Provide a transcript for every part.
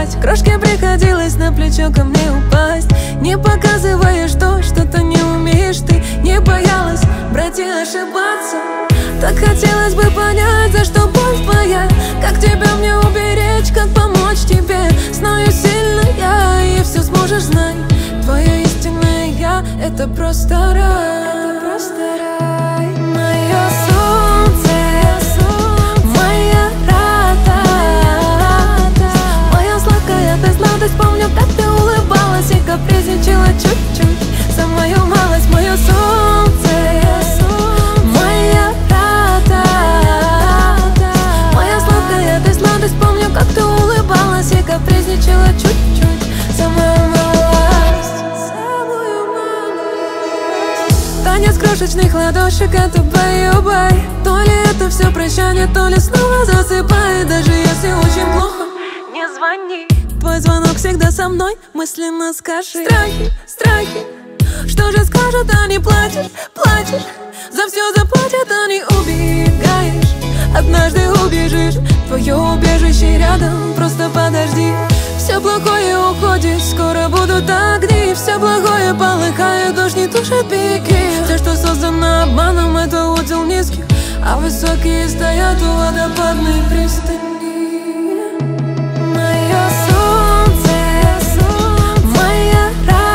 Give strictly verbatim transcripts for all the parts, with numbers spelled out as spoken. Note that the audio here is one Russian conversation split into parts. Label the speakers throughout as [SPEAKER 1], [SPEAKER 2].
[SPEAKER 1] спать. Крошке приходилось на плечо ко мне упасть. Не показывая, что что-то не умеешь ты. Не боялась брать и ошибаться. Так хотелось бы понять, за что боль твоя. Как тебя мне уберечь, как помочь тебе. Знаю сильно я, и все сможешь знать. Твое истинное я — это просто рай. Это просто рай. Мое солнце, моя радость, моя сладкая ты сладость. Помню, как ты улыбалась и капризничала чуть-чуть за мою малость. Мое солнце, моя радость, моя сладкая ты сладость. Помню, как ты улыбалась и капризничала чуть-чуть за мою малость. Танец крошечных ладошек — это баю-бай. То ли это все прощание, то ли снова засыпает. Даже если очень плохо, не звони. Твой звонок всегда со мной, мысленно скажи. Страхи, страхи, что же скажут они? Плачешь, плачешь, за все заплатят они. Убегаешь, однажды убежишь. Твое убежище рядом, просто подожди. Все плохое уходит, скоро будут огни. Все плохое полыхает, дождь не тушит пики. Все, что создано обманом, это удел низких, а высокие стоят у водопадной пристани. Мое солнце, моя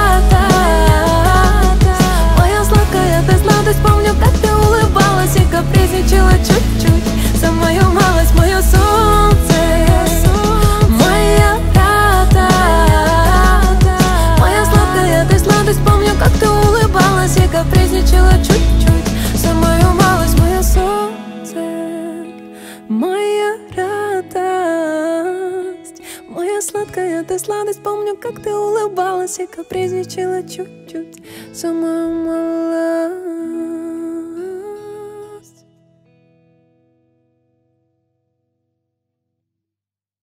[SPEAKER 1] радость, моя сладкая ты сладость. Помню, как ты улыбалась и капризничала чуть-чуть за мою малость. Мое солнце, моя радость, моя сладкая ты сладость. Помню, как ты улыбалась и капризничала чуть-чуть за мою малость. Мое солнце, моя радость, моя сладкая ты сладость. Помню, как ты улыбалась и капризничала чуть-чуть за мою малость.